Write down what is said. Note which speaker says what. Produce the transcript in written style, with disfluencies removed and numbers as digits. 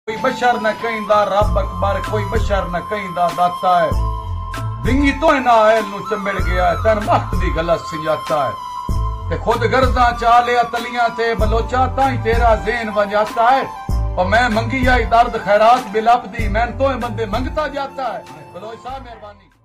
Speaker 1: कोई बशर न कहिंदा रब अकबर, कोई बशर न कहिंदा दाता है। विंगी तो ना आयल नु चंबड़ गया है, तन मख्त दी गलत संजाता है। ते खुद गर्दा चा लिया तलियां ते बलोचा, ताई तेरा ज़हन वंजाता है। और मैं मंगी आई दर्द खैरात बिलप दी, मैं तो बंदे मंगता जाता है। बलोच साहब मेहरबानी।